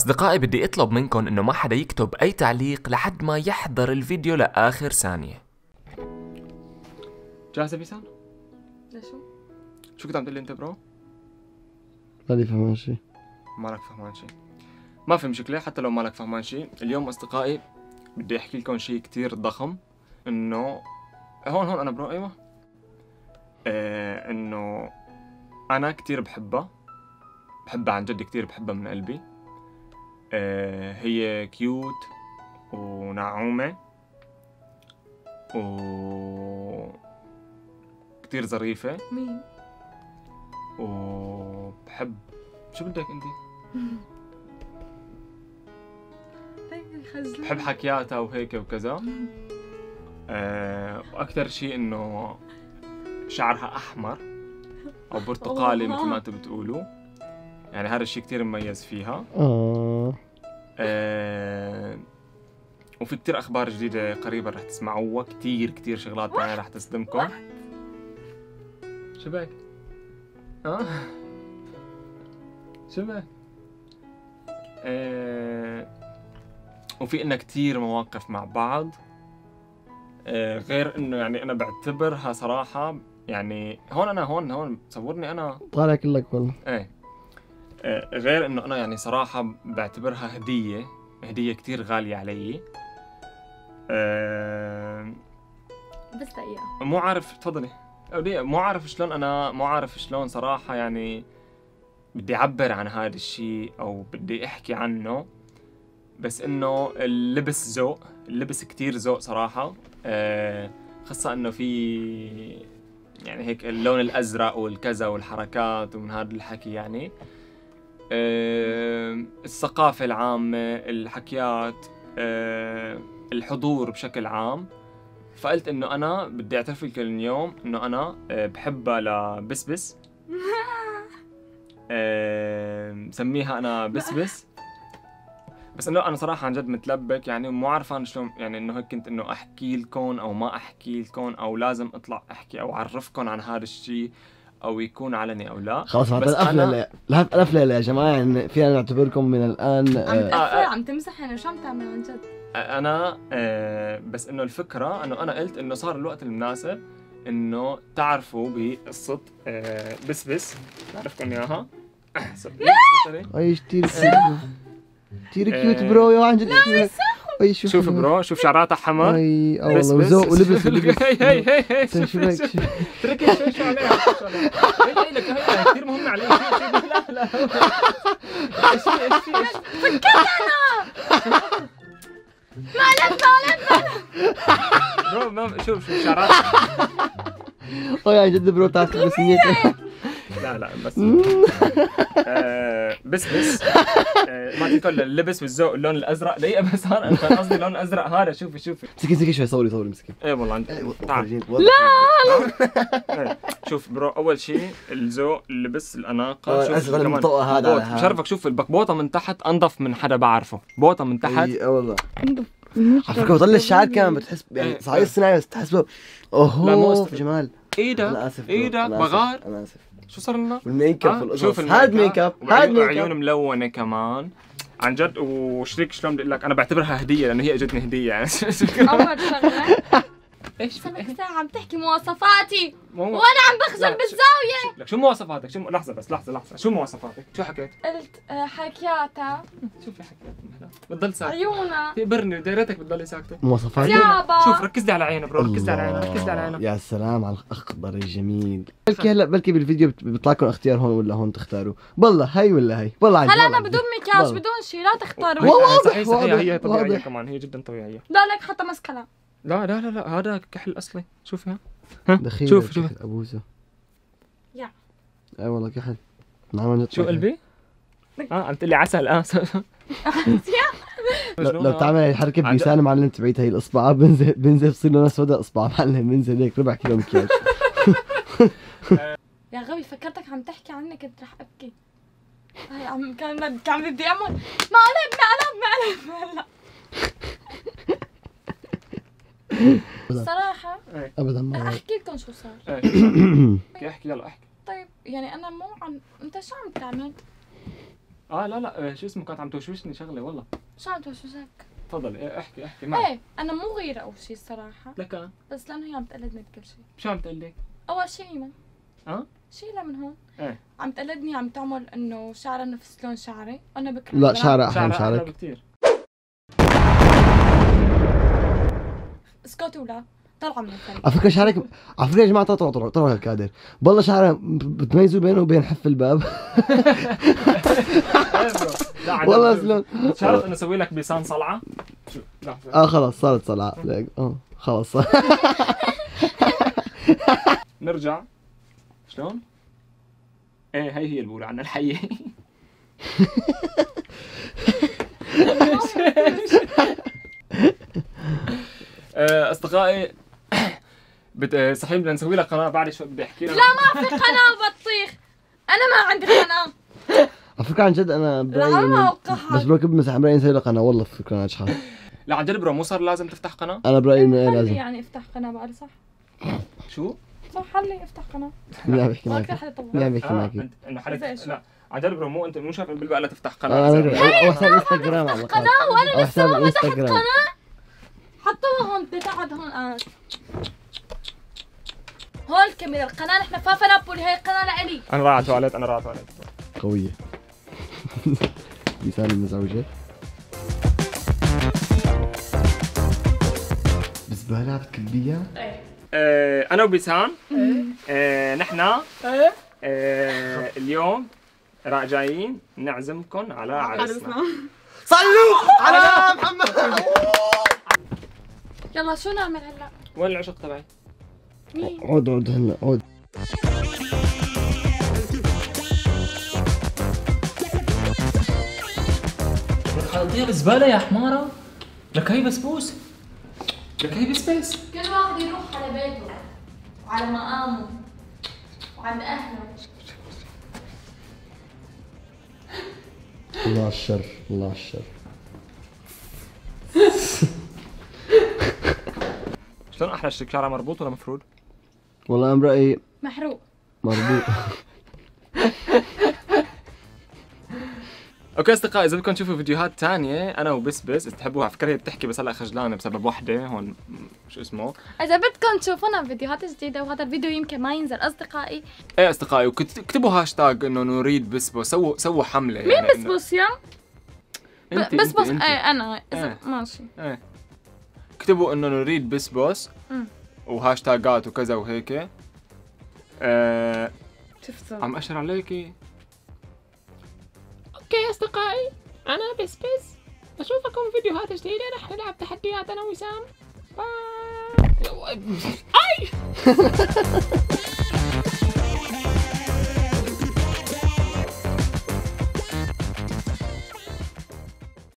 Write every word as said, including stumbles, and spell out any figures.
أصدقائي بدي أطلب منكم إنه ما حدا يكتب أي تعليق لحد ما يحضر الفيديو لآخر ثانية. جاهزة بيسان؟ لشو؟ شو كنت عم تقول لي أنت برو؟ مالي فهمان شي. مالك فهمان شي. ما في مشكلة حتى لو مالك فهمان شي، اليوم أصدقائي بدي أحكي لكم شي كتير ضخم، إنه هون هون أنا برو أيوة. آه إنه أنا كتير بحبها، بحبها عن جد كتير بحبها من قلبي. آه هي كيوت ونعومة و كتير ظريفة. مين؟ وبحب شو بدك انتي؟ بحب حكياتها وهيك وكذا. آه واكثر شيء انه شعرها احمر او برتقالي مثل ما انتم بتقولوا، يعني هذا الشيء كتير مميز فيها. اه آه وفي كتير اخبار جديده قريبا رح تسمعوها، كتير كتير شغلات ثانيه رح تصدمكم. شو بك؟ ها؟ شو بك؟ آه وفي إنها كتير مواقف مع بعض. آه غير إنه يعني أنا بعتبرها صراحة، يعني هون أنا هون هون تصورني أنا طالع كلك والله. إيه. آه غير إنه أنا يعني صراحة بعتبرها هدية، هدية كتير غالية علي. آه بس دقيقة. مو عارف، تفضلي. مو عارف شلون أنا مو عارف شلون صراحة، يعني بدي أعبر عن هذا الشيء أو بدي أحكي عنه، بس إنه اللبس ذوق، اللبس كتير ذوق صراحة. أه خاصة إنه في يعني هيك اللون الأزرق والكذا والحركات ومن هذا الحكي، يعني أه الثقافة العامة، الحكيات، أه الحضور بشكل عام. فقلت إنه أنا بدي أعترف لكم اليوم إنه أنا بحبها لبسبس. أه مسميها أنا بسبس. بس إنه أنا صراحة عن جد متلبك، يعني مو عارفان شلون، يعني إنه هيك كنت إنه أحكي لكم أو ما أحكي لكم، أو لازم أطلع أحكي أو أعرفكم عن هذا الشيء أو يكون علني أو لا. خلاص بس القفلة أنا لا لا القفلة يا جماعة، يعني فينا نعتبركم من الآن عم آه تقفل، عم تمزح، يعني شو عم تعمل عن جد؟ أنا آه بس إنه الفكرة إنه أنا قلت إنه صار الوقت المناسب إنه تعرفوا بقصة آه بسبس، بعرفكم إياها. اي كتير كتير كيوت برو يا عن جد. اي شوف شوف برو، شوف شعراتها حمر. اي اه والله وذوق ولبس ولبس. هي هي هي هي شو شوف بك شوف تركي شوي شو عليها شو عليها. هي هي لك هي كثير مهمة علي. لا لا ايش في ايش في ايش فكرت انا معلم معلم برو ما شوف شوف شعراتها. اي عن جد برو تعرف بس نيتك. لا لا بس آه بس بس آه ما تقول اللبس والذوق اللون الازرق. دقيقه بس هون انا كان قصدي اللون الازرق هذا. شوفي شوفي مسكين مسكين شوي، صوري صوري مسكين. ايه والله عندي. تعال لا شوف برو، اول شيء الذوق، اللبس، الاناقه. آه، شوف أسف أنا مطوقة هذا على هذا. بشرفك شوف البكبوطه من تحت انظف من حدا بعرفه. بوطه من تحت. اي والله على فكرة بطلع الشعر كمان بتحس يعني صحيح الصناعي، بس تحس لا، اوه مو جمال. ايدك انا اسف ايدك بغار. انا اسف. شو صار لنا؟ والميك اب آه، والقصص. شوف هاد ميك اب، هاد ميك اب، عيون ملونه كمان عن جد. وشريك شلون بدي اقول لك، انا بعتبرها هديه لانه هي اجتني هديه يعني. اول شغله ايش صرت ساعة عم تحكي مواصفاتي مو وانا عم بخزن بالزاوية. لك شو مواصفاتك؟ شو لحظه بس لحظه لحظه شو مواصفاتك؟ شو حكيت؟ قلت آه، حكياتها، شوفي حكيت بتضل ساكت. عيونها، تقبرني دايرتك بتضلي ساكته. مواصفات. ثيابها. شوف ركز لي على عينه برو، ركز لي على عينه، ركز لي على عينه. يا سلام على الاخضر الجميل. بلكي هلا بلكي بالفيديو بت- بيطلع لكم اختيار هون ولا هون تختاروا. بالله هي ولا هي؟ والله عن جد. هلا والله انا عن جد. بدون مكياج والله. بدون شيء، لا تختاروا. والله واضح، صحيح صحيح، هي واضح، طبيعيه واضح. كمان، هي جدا طبيعيه. لا لك حتى مسكلة. لا لا لا لا هذا كحل اصلي. شوفي دخيل شوف شوف ابوسه. يا اي والله كحل. نعم عن جد شو كحل. قلبي؟ اه عم تقلي عسل. اه لو, لو بتعمل هي الحركه بلسان معلم تبعيت هي الاصبع بنزل بنزل بصير لونها سوداء اصبع معلم، بنزل هيك ربع كيلو مكياج. يا غبي فكرتك عم تحكي عني كنت رح ابكي. هاي عم كان كان بدي اعمل مقلب مقلب مقلب هلا. الصراحة ابدا ما احكي لكم شو صار. احكي احكي يلا احكي. طيب يعني انا مو عم، انت شو عم تعمل؟ اه لا لا شو اسمه كانت عم توشوشني شغله والله. شو عم توشوشك؟ تفضل إيه احكي احكي معي. ايه انا مو غيرة او شيء الصراحة، لك بس لانه هي عم تقلدني بكل شيء. شو عم تقول لك؟ اول شيء ايمن اه؟ شيلها من هون. ايه عم تقلدني، عم تعمل انه شعرها نفس لون شعري، انا بكره لا شعرها احلى من شعرها شعرك. بكثير. اسكتوا لا طلع من الفريق. على فكره شعرك، على فكره يا جماعه طلعوا طلعوا طلعوا الكادر، بالله شعرها بتميزوا بينه وبين حف الباب. والله سلام. شرط انه اسوي لك بيسان صلعه. شو لا اه خلاص صارت صلعه. اه خلاص صار. نرجع شلون؟ ايه هي هي البولة عنا الحية. اصدقائي بت... صحيح بدنا نسوي لك قناة بعد شوي بدي احكي لك. لا ما في قناة بطيخ، انا ما عندي قناة. على فكره عن جد انا برايي لا ما إنه- اوقعها. بس لو كنت مسح برايي نسوي لك قناه والله فكره ناجحه. لا عن جد برو مو صار لازم تفتح قناة؟ انا برايي انه ايه خلي لازم. يعني افتح قناة بقى صح؟ شو؟ صح خلي افتح قناة. مين عم يحكي ما اكثر معك؟ حدا طبعا. مين عم يحكي آه، معك؟ أنت- انه حدا زي شو؟ لا عن جد برو مو انت مو شايف بالبقى لا تفتح انا قناة. أنا- او حساب انستغرام على الأقل. قناة وانا او حساب لسه ما فتحت الانستغرام. قناة. حطوها هون بتقعد هون آه. هون الكاميرا القناة نحن فافا نابولي، هي القناة لإلي. انا رايح على تواليت انا رايح على تواليت. قويه. لسان المزعوجه. بزبالة بتكبيها؟ آه، انا وبيسان آه، نحن آه، اليوم را جايين نعزمكم على عرسنا. صلوا على محمد. يلا شو نعمل هلا؟ وين العشق تبعي؟ مين؟ عود عود هلا عود. خلطيها بزبالة يا حمارة. لك هي بسبوس. لك هي بسبس. كل واحد يروح على بيته وعلى مقامه وعند اهله. الله على الشر الله على الشر. شلون احلى شك شعرها مربوط ولا مفرود؟ والله انا برايي محروق. مربوط. اوكي اصدقائي اذا بدكم تشوفوا فيديوهات تانية انا وبسبس تحبوها، على فكرة هي بتحكي بس هلا خجلانة بسبب وحدة هون شو اسمه. إذا بدكم تشوفونا فيديوهات جديدة وهذا الفيديو يمكن ما ينزل أصدقائي. ايه اصدقائي وكتبوا هاشتاج انه نريد بسبس، سووا سووا حملة مين يعني إنه- بسبوس يا؟ انت بسبوس انت انت. إيه أنا إذا إيه. ماشي. ايه اكتبوا انه نريد بسبوس أمم. وهاشتاجات وكذا وهيك. آه شفتوا؟ عم اشر عليكي. اوكي اصدقائي انا بسبس، اشوفكم فيديوهات جديدة. رح نلعب تحديات انا وسام. باي. اي